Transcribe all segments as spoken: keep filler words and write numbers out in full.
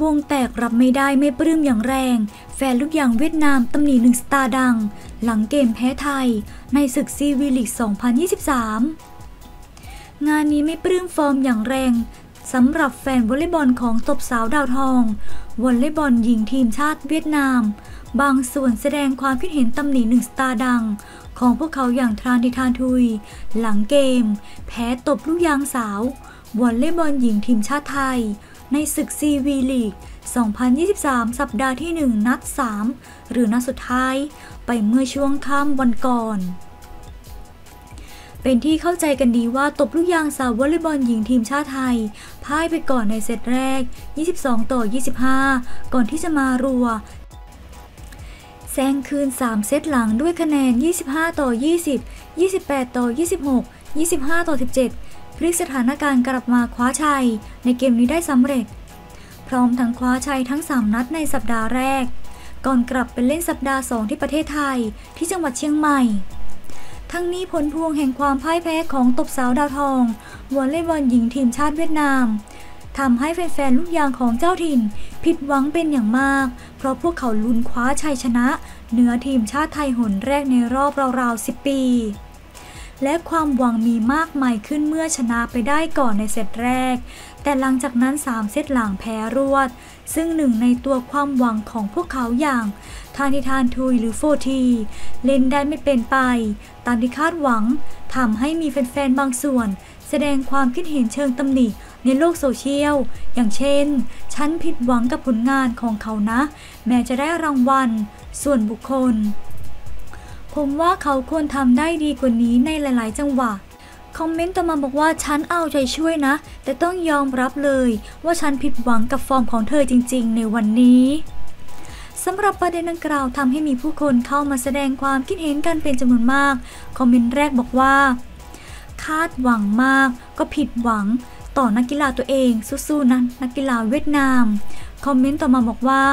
วงแตกรับไม่ได้ไม่ปลื้มอย่างแรงแฟนลูกยางเวียดนามตำหนิหนึ่งสตาร์ดังหลังเกมแพ้ไทยในศึกซีวีลีก สองพันยี่สิบสาม งานนี้ไม่ปลื้มฟอร์มอย่างแรงสำหรับแฟนวอลเลย์บอลของตบสาวดาวทองวอลเลย์บอลหญิงทีมชาติเวียดนามบางส่วนแสดงความคิดเห็นตำหนิหนึ่งสตาร์ดังของพวกเขาอย่างทรานดิทานทุยหลังเกมแพ้ตบลูกยางสาววอลเลย์บอลหญิงทีมชาติไทยในศึกซีวีลีก สองพันยี่สิบสาม สัปดาห์ที่ หนึ่ง นัด สาม หรือนัดสุดท้ายไปเมื่อช่วงค่ำวันก่อนเป็นที่เข้าใจกันดีว่าตบลูกยางสาววอลเลย์บอลหญิงทีมชาติไทยพ่ายไปก่อนในเซตแรกยี่สิบสองต่อยี่สิบห้าก่อนที่จะมารัวแซงคืนสามเซตหลังด้วยคะแนนยี่สิบห้าต่อยี่สิบ ยี่สิบแปดต่อยี่สิบหก ยี่สิบห้าต่อสิบเจ็ดพลิกสถานการณ์กลับมาคว้าชัยในเกมนี้ได้สำเร็จพร้อมทั้งคว้าชัยทั้งสามนัดในสัปดาห์แรกก่อนกลับไปเล่นสัปดาห์สองที่ประเทศไทยที่จังหวัดเชียงใหม่ทั้งนี้ผลพวงแห่งความพ่ายแพ้ของตบสาวดาวทองวอลเลย์บอลหญิงทีมชาติเวียดนามทำให้แฟนๆลูกยางของเจ้าถิ่นผิดหวังเป็นอย่างมากเพราะพวกเขาลุ้นคว้าชัยชนะเหนือทีมชาติไทยหนแรกในรอบราวๆสิบปีและความหวังมีมากมายขึ้นเมื่อชนะไปได้ก่อนในเซตแรกแต่หลังจากนั้นสามเซตหลังแพ้รวดซึ่งหนึ่งในตัวความหวังของพวกเขาอย่างทานิทานทุยหรือโฟทีเล่นได้ไม่เป็นไปตามที่คาดหวังทำให้มีแฟนๆบางส่วนแสดงความคิดเห็นเชิงตำหนิในโลกโซเชียลอย่างเช่นฉันผิดหวังกับผลงานของเขานะแม้จะได้รางวัลส่วนบุคคลผมว่าเขาควรทำได้ดีกว่านี้ในหลายๆจังหวะคอมเมนต์ต่อมาบอกว่าฉันเอาใจช่วยนะแต่ต้องยอมรับเลยว่าฉันผิดหวังกับฟอร์มของเธอจริงๆในวันนี้สำหรับประเด็นดังกล่าวทำให้มีผู้คนเข้ามาแสดงความคิดเห็นกันเป็นจำนวนมากคอมเมนต์แรกบอกว่าคาดหวังมากก็ผิดหวังต่อนักกีฬาตัวเองสู้ๆนะนักกีฬาเวียดนามคอมเมนต์ต่อมาบอกว่า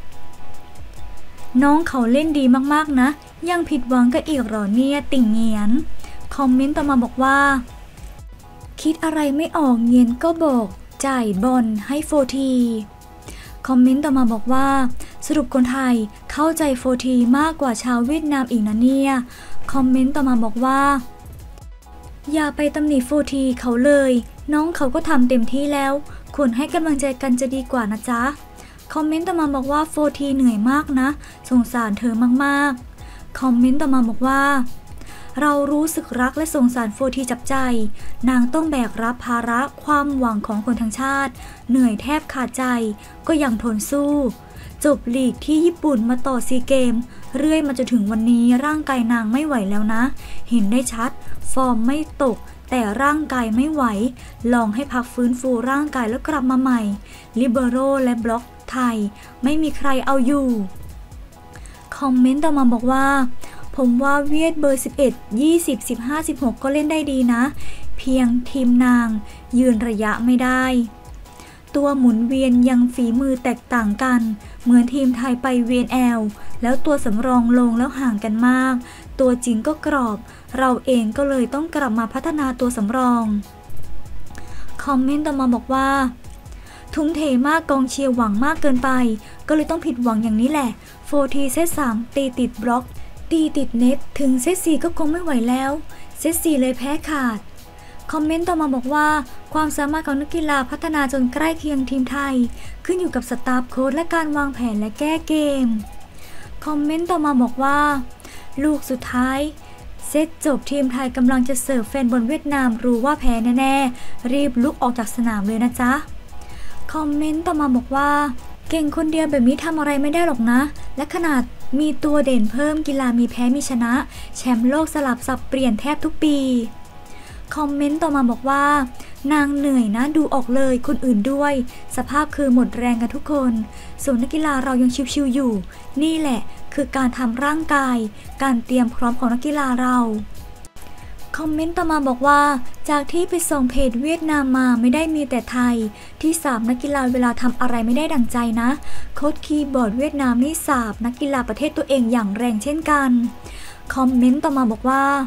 น้องเขาเล่นดีมากๆนะยังผิดหวังก็อีกหรอเนี่ยติ่งเงียนคอมเมนต์ต่อมาบอกว่าคิดอะไรไม่ออกเงียนก็บอกจ่ายบอลให้โฟทีคอมเมนต์ต่อมาบอกว่าสรุปคนไทยเข้าใจโฟทีมากกว่าชาวเวียดนามอีกนะเนี่ยคอมเมนต์ต่อมาบอกว่าอย่าไปตำหนิโฟทีเขาเลยน้องเขาก็ทำเต็มที่แล้วควรให้กำลังใจกันจะดีกว่านะจ๊ะคอมเมนต์ต่อมาบอกว่าโฟทีเหนื่อยมากนะสงสารเธอมากๆคอมเมนต์ต่อมาบอกว่าเรารู้สึกรักและสงสารโฟทีจับใจนางต้องแบกรับภาระความหวังของคนทั้งชาติเหนื่อยแทบขาดใจก็ยังทนสู้จบลีกที่ญี่ปุ่นมาต่อซีเกมเรื่อยมาจนถึงวันนี้ร่างกายนางไม่ไหวแล้วนะเห็นได้ชัดฟอร์มไม่ตกแต่ร่างกายไม่ไหวลองให้พักฟื้นฟูร่างกายแล้วกลับมาใหม่ลิเบโรและบล็อกไทยไม่มีใครเอาอยู่คอมเมนต์ต่อมาบอกว่าผมว่าเวียดเบอร์สิบเอ็ด ยี่สิบ สิบห้า สิบหกก็เล่นได้ดีนะเพียงทีมนางยืนระยะไม่ได้ตัวหมุนเวียนยังฝีมือแตกต่างกันเหมือนทีมไทยไปเวียนแอลแล้วตัวสำรองลงแล้วห่างกันมากตัวจริงก็กรอบเราเองก็เลยต้องกลับมาพัฒนาตัวสำรองคอมเมนต์ต่อมาบอกว่าทุ่มเทมากกองเชียร์หวังมากเกินไปก็เลยต้องผิดหวังอย่างนี้แหละโฟทีเซตสามตีติดบล็อกตีติดเน็ตถึงเซตสี่ก็คงไม่ไหวแล้วเซตสี่เลยแพ้ขาดคอมเมนต์ต่อมาบอกว่าความสามารถของนักกีฬาพัฒนาจนใกล้เคียงทีมไทยขึ้นอยู่กับสตาฟโค้ชและการวางแผนและแก้เกมคอมเมนต์ต่อมาบอกว่าลูกสุดท้ายเซตจบทีมไทยกำลังจะเสิร์ฟแฟนบอลเวียดนามรู้ว่าแพ้แน่ๆรีบลุกออกจากสนามเลยนะจ๊ะคอมเมนต์ต่อมาบอกว่าเก่งคนเดียวแบบนี้ทำอะไรไม่ได้หรอกนะและขนาดมีตัวเด่นเพิ่มกีฬามีแพ้มีชนะแชมป์โลกสลับสับเปลี่ยนแทบทุกปีคอมเมนต์ต่อมาบอกว่านางเหนื่อยนะดูออกเลยคนอื่นด้วยสภาพคือหมดแรงกันทุกคนส่วนนักกีฬาเรายังชิวๆอยู่นี่แหละคือการทำร่างกายการเตรียมพร้อมของนักกีฬาเราคอมเมนต์ต่อมาบอกว่าจากที่ไปส่งเพจเวียดนามมาไม่ได้มีแต่ไทยที่สาบนักกีฬาเวลาทำอะไรไม่ได้ดั่งใจนะโค้ชคีย์บอร์ดเวียดนามนี่สาบนักกีฬาประเทศตัวเองอย่างแรงเช่นกันคอมเมนต์ต่อมาบอกว่า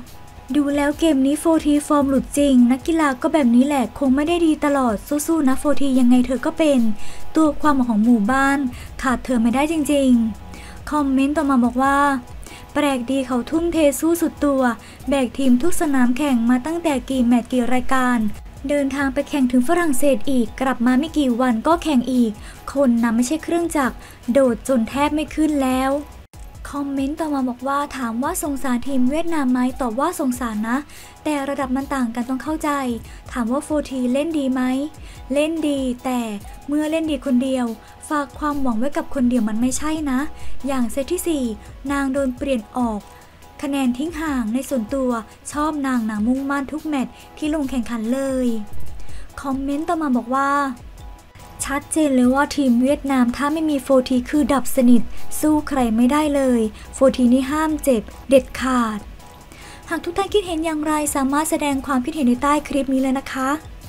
ดูแล้วเกมนี้โฟทีฟอร์มหลุดจริงนักกีฬาก็แบบนี้แหละคงไม่ได้ดีตลอดสู้ๆนะโฟทียังไงเธอก็เป็นตัวความหวังของหมู่บ้านขาดเธอไม่ได้จริงๆคอมเมนต์ต่อมาบอกว่าแปลกดีเขาทุ่มเทสู้สุดตัวแบกทีมทุกสนามแข่งมาตั้งแต่กี่แมตช์กี่รายการเดินทางไปแข่งถึงฝรั่งเศสอีกกลับมาไม่กี่วันก็แข่งอีกคนนะไม่ใช่เครื่องจักรโดดจนแทบไม่ขึ้นแล้วคอมเมนต์ต่อมาบอกว่าถามว่าสงสารทีมเวียดนามไหมตอบว่าสงสารนะแต่ระดับมันต่างกันต้องเข้าใจถามว่าโฟทีเล่นดีไหมเล่นดีแต่เมื่อเล่นดีคนเดียวฝากความหวังไว้กับคนเดียวมันไม่ใช่นะอย่างเซตที่สี่นางโดนเปลี่ยนออกคะแนนทิ้งห่างในส่วนตัวชอบนางหนามุ่งมั่นทุกแมตช์ที่ลงแข่งขันเลยคอมเมนต์ต่อมาบอกว่าชัดเจนเลยว่าทีมเวียดนามถ้าไม่มีโฟทีคือดับสนิทสู้ใครไม่ได้เลยโฟทีนี่ห้ามเจ็บเด็ดขาดหากทุกท่านคิดเห็นอย่างไรสามารถแสดงความคิดเห็นในใต้คลิปนี้เลยนะคะ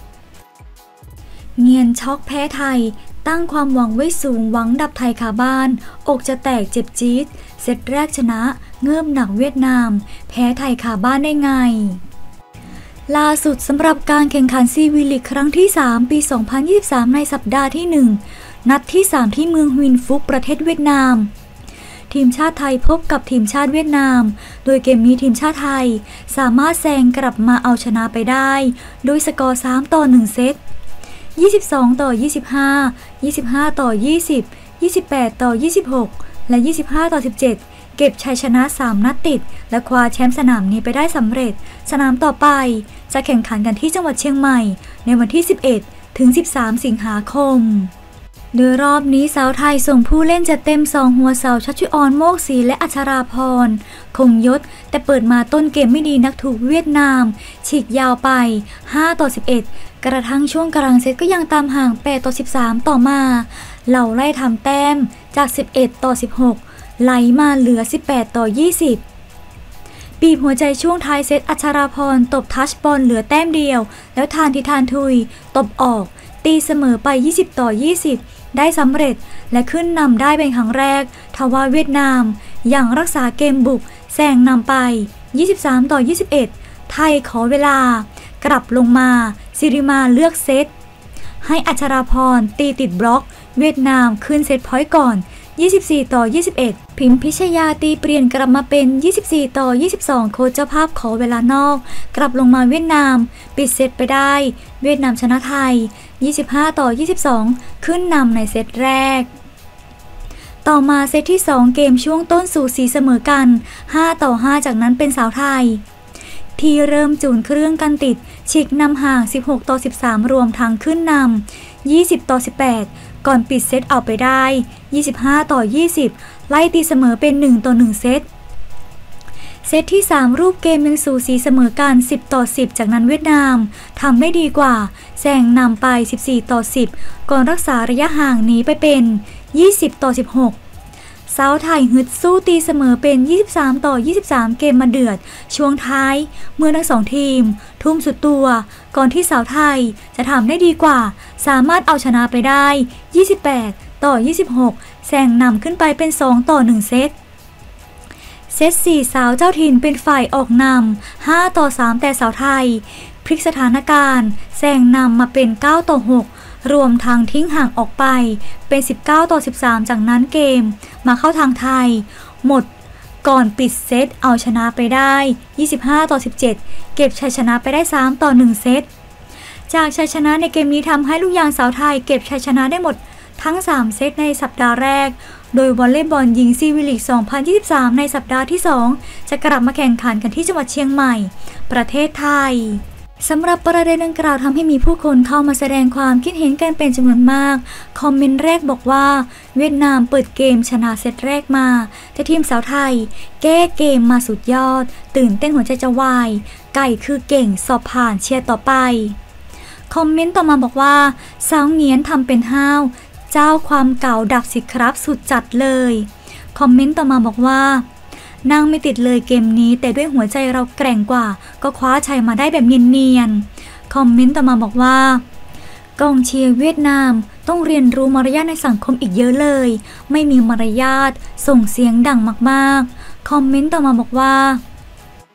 เงียนช็อกแพ้ไทยตั้งความหวังไว้สูงหวังดับไทยคาบ้านอกจะแตกเจ็บจี๊ดเซตแรกชนะเงือบหนักเวียดนามแพ้ไทยคาบ้านได้ไงล่าสุดสำหรับการแข่งขันซีวีลีกครั้งที่สามปีสองพันยี่สิบสามในสัปดาห์ที่หนึ่งนัดที่สามที่เมืองฮุยนฟุกประเทศเวียดนามทีมชาติไทยพบกับทีมชาติเวียดนามโดยเกมนี้ทีมชาติไทยสามารถแซงกลับมาเอาชนะไปได้โดยสกอร์สามต่อหนึ่งเซตยี่สิบสองต่อยี่สิบห้า ยี่สิบห้าต่อยี่สิบ ยี่สิบแปดต่อยี่สิบหกและยี่สิบห้าต่อสิบเจ็ดเก็บชัยชนะสามนัดติดและคว้าแชมป์สนามนี้ไปได้สำเร็จสนามต่อไปจะแข่งขันกันที่จังหวัดเชียงใหม่ในวันที่สิบเอ็ดถึงสิบสามสิงหาคมโดยรอบนี้สาวไทยส่งผู้เล่นจะเต็มสองหัวเสาชัชชุออนโมกศรีและอัชราพรคงยศแต่เปิดมาต้นเกมไม่ดีนักถูกเวียดนามฉีกยาวไปห้าต่อสิบเอ็ดกระทั่งช่วงกลางเซตก็ยังตามห่างแปดต่อสิบสามต่อมาเหล่าไล่ทำแต้มจากสิบเอ็ดต่อสิบหกไหลมาเหลือสิบแปดต่อยี่สิบบีบหัวใจช่วงท้ายเซตอัชราพรตบทัชบอลเหลือแต้มเดียวแล้วทานทิทานทุยตบออกตีเสมอไปยี่สิบต่อยี่สิบได้สำเร็จและขึ้นนำได้เป็นครั้งแรกทว่าเวียดนามยังรักษาเกมบุกแซงนำไปยี่สิบสามต่อยี่สิบเอ็ดไทยขอเวลากลับลงมาสิริมาเลือกเซตให้อัชราพรตีติดบล็อกเวียดนามขึ้นเซตพอยต์ก่อนยี่สิบสี่ต่อยี่สิบเอ็ดพิมพิชยาตีเปลี่ยนกลับมาเป็นยี่สิบสี่ต่อยี่สิบสองโค้ชเจ้าภาพขอเวลานอกกลับลงมาเวียดนามปิดเซตไปได้เวียดนามชนะไทยยี่สิบห้าต่อยี่สิบสองขึ้นนำในเซตแรกต่อมาเซตที่สองเกมช่วงต้นสู่สีเสมอกันห้าต่อห้าจากนั้นเป็นสาวไทยที่เริ่มจูนเครื่องกันติดฉีกนำห่างสิบหกต่อสิบสามรวมทั้งขึ้นนำยี่สิบต่อสิบแปดก่อนปิดเซตเอาไปได้ยี่สิบห้าต่อยี่สิบไล่ตีเสมอเป็นหนึ่งต่อหนึ่งเซตเซตที่สามรูปเกมยังสูสีเสมอกันสิบต่อสิบจากนั้นเวียดนามทำได้ดีกว่าแซงนำไปสิบสี่ต่อสิบก่อนรักษาระยะห่างหนีไปเป็นยี่สิบต่อสิบหกสาวไทยฮึดสู้ตีเสมอเป็นยี่สิบสามต่อยี่สิบสามเกมมาเดือดช่วงท้ายเมื่อทั้งสองทีมทุ่มสุดตัวก่อนที่สาวไทยจะทำได้ดีกว่าสามารถเอาชนะไปได้ยี่สิบแปดต่อยี่สิบหกแซงนำขึ้นไปเป็นสองต่อหนึ่งเซตเซตสี่สาวเจ้าถิ่นเป็นฝ่ายออกนำห้าต่อสามแต่สาวไทยพลิกสถานการณ์แซงนำมาเป็นเก้าต่อหกรวมทางทิ้งห่างออกไปเป็นสิบเก้าต่อสิบสามจากนั้นเกมมาเข้าทางไทยหมดก่อนปิดเซตเอาชนะไปได้ยี่สิบห้าต่อสิบเจ็ดเก็บชัยชนะไปได้สามต่อหนึ่งเซตจากชัยชนะในเกมนี้ทำให้ลูกยางสาวไทยเก็บชัยชนะได้หมดทั้งสามเซตในสัปดาห์แรกโดยวอลเลย์บอลหญิงซีวีลีกสองพันยี่สิบสามในสัปดาห์ที่สองจะกลับมาแข่งขันกันที่จังหวัดเชียงใหม่ประเทศไทยสำหรับประเด็นดังกล่าวทำให้มีผู้คนเข้ามาแสดงความคิดเห็นกันเป็นจำนวนมากคอมเมนต์แรกบอกว่าเวียดนามเปิดเกมชนะเซตแรกมาแต่ทีมสาวไทยแก้เกมมาสุดยอดตื่นเต้นหัวใจจะวายไก่คือเก่งสอบผ่านเชียร์ต่อไปคอมเมนต์ต่อมาบอกว่าสาวเงียนทำเป็นห้าวเจ้าความเก่าดับสิครับสุดจัดเลยคอมเมนต์ต่อมาบอกว่านางไม่ติดเลยเกมนี้แต่ด้วยหัวใจเราแกร่งกว่าก็คว้าชัยมาได้แบบเนียนๆคอมเมนต์ต่อมาบอกว่ากองเชียร์เวียดนามต้องเรียนรู้มารยาทในสังคมอีกเยอะเลยไม่มีมารยาทส่งเสียงดังมากๆคอมเมนต์ต่อมาบอกว่า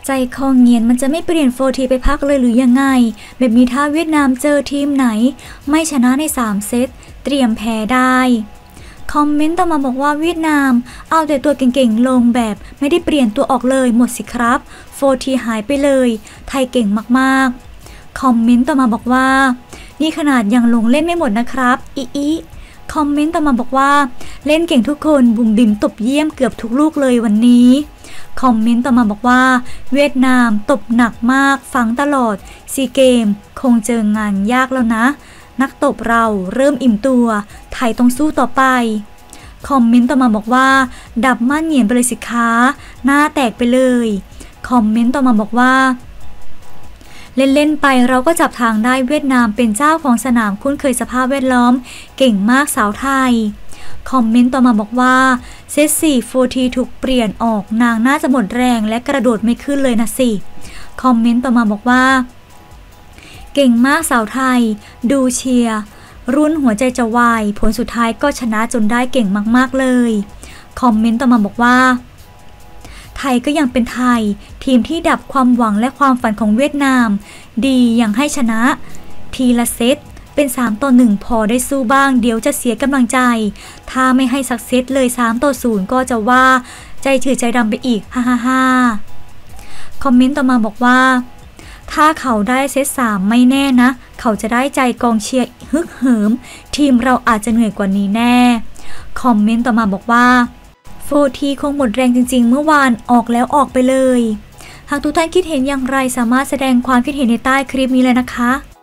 ใจคอเงียนมันจะไม่เปลี่ยนโฟทีไปพักเลยหรือยังไงแบบนี้ถ้าเวียดนามเจอทีมไหนไม่ชนะในสามเซตเตรียมแพ้ได้คอมเมนต์ต่อมาบอกว่าเวียดนามเอาแต่ตัวเก่งๆลงแบบไม่ได้เปลี่ยนตัวออกเลยหมดสิครับโฟทีหายไปเลยไทยเก่งมากๆคอมเมนต์ต่อมาบอกว่านี่ขนาดยังลงเล่นไม่หมดนะครับอีอีคอมเมนต์ต่อมาบอกว่าเล่นเก่งทุกคนบุ๋มบิ๋มตบเยี่ยมเกือบทุกลูกเลยวันนี้คอมเมนต์ต่อมาบอกว่าเวียดนามตบหนักมากฟังตลอดซีเกมคงเจองานยากแล้วนะนักตบเราเริ่มอิ่มตัวไทยต้องสู้ต่อไปคอมเมนต์ต่อมาบอกว่าดับมั่นเหงียนไปเลยสิคะหน้าแตกไปเลยคอมเมนต์ต่อมาบอกว่าเล่นๆไปเราก็จับทางได้เวียดนามเป็นเจ้าของสนามคุ้นเคยสภาพแวดล้อมเก่งมากสาวไทยคอมเมนต์ต่อมาบอกว่าเซตสี่โฟทีถูกเปลี่ยนออกนางน่าจะหมดแรงและกระโดดไม่ขึ้นเลยนะสิคอมเมนต์ต่อมาบอกว่าเก่งมากสาวไทยดูเชียร์รุ่นหัวใจจะวายผลสุดท้ายก็ชนะจนได้เก่งมากๆเลยคอมเมนต์ต่อมาบอกว่าไทยก็ยังเป็นไทยทีมที่ดับความหวังและความฝันของเวียดนามดียังให้ชนะทีละเซตเป็นสามต่อหนึ่งพอได้สู้บ้างเดี๋ยวจะเสียกำลังใจถ้าไม่ให้สักเซตเลยสามต่อศูนย์ก็จะว่าใจถือใจดำไปอีกฮ่าฮ่าฮ่าคอมเมนต์ต่อมาบอกว่าถ้าเขาได้เซตสามไม่แน่นะเขาจะได้ใจกองเชียร์ฮึกเหิมทีมเราอาจจะเหนื่อยกว่านี้แน่คอมเมนต์ต่อมาบอกว่าโฟทีคงหมดแรงจริงๆเมื่อวานออกแล้วออกไปเลยหากทุกท่านคิดเห็นอย่างไรสามารถแสดงความคิดเห็นในใต้คลิปนี้เลยนะคะ